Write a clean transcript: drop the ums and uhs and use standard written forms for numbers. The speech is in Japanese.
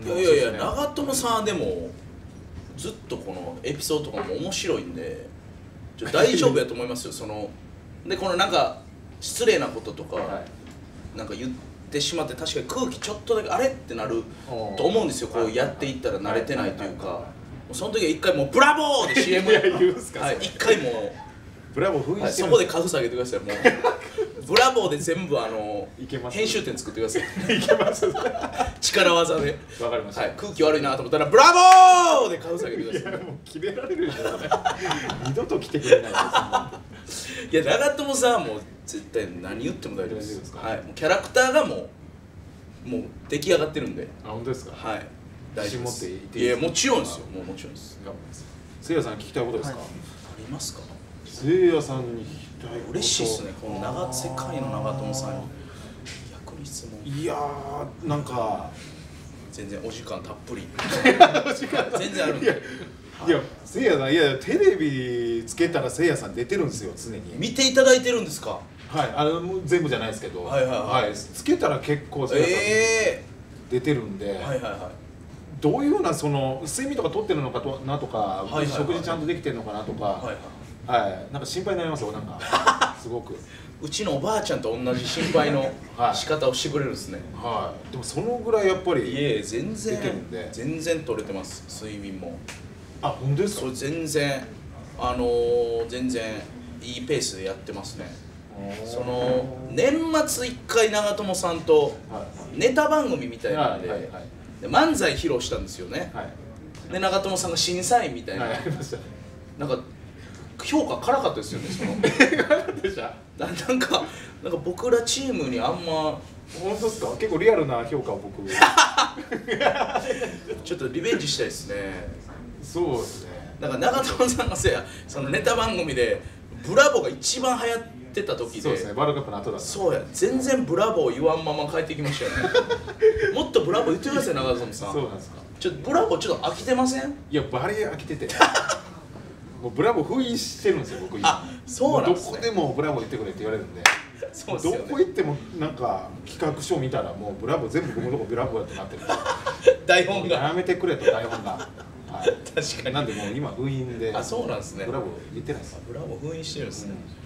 いやいやいや、長友さんでもずっとこのエピソードとかも面白いんで大丈夫やと思いますよ。でこのなんか失礼なこととか、なんか言ってしまって確かに空気ちょっとだけあれってなると思うんですよ。こうやっていったら慣れてないというか、その時は一回もうブラボーで CM 一回もうブラボー封印してそこで数下げてください。もうブラボーで全部編集点作ってください。 いけます。 力技で。 わかりました。 空気悪いなと思ったらブラボーで数下げてください。 もう切れられるよ。二度と来てくれないです。 いや長友さんはもう絶対何言っても大丈夫です。はい。もうキャラクターがもう出来上がってるんで。 あ、本当ですか。 はい。大丈夫です。 いやもちろんですよ。もうもちろんです。 せいやさん聞きたいことですか。ありますか。 せいやさんに聞きたいこと。 嬉しいですね。この世界の長友さんに逆に質問。 いやーなんか全然お時間たっぷり。全然あるんで。 いやせいやさん、いやテレビつけたらせいやさん出てるんですよ、常に。 見ていただいてるんですか。 はい、全部じゃないですけど、つけたら結構せいやさん出てるんで、どういうような睡眠とかとってるのかなとか、食事ちゃんとできてるのかなとか、なんか心配になりますよ、なんかすごく。 うちのおばあちゃんと同じ心配の仕方をしてくれるんですね。 でもそのぐらいやっぱり全然取れてます、睡眠も。 あ、本当ですか。 そう、全然いいペースでやってますね。年末1回長友さんとネタ番組みたいなんで漫才披露したんですよね。で長友さんが審査員みたいな、なんか評価辛かったですよね。なんか僕らチームにあんま。 本当ですか。結構リアルな評価を僕ちょっとリベンジしたいですね。 そうですね。 なんか長友さんがそのネタ番組でブラボーが一番流行ってた時で、 そうですね、ワールドカップの後だった。 そうや、全然ブラボー言わんまま帰ってきましたよね。もっとブラボー言ってください、長友さん。 そうなんですか。 ブラボーちょっと飽きてません？ いや、バリ飽きててもうブラボー封印してるんですよ、僕今。 あ、そうなんですね。 どこでもブラボー言ってくれって言われるんで、 そうですよね。 どこ行ってもなんか企画書見たらもうブラボー、全部僕のとこブラボーやってなってる。 台本がやめてくれと、台本が。 確かに。 なんでもう今封印で。 あ、そうなんですね。 ブラボー言ってないです。 ブラボー封印してるんですね。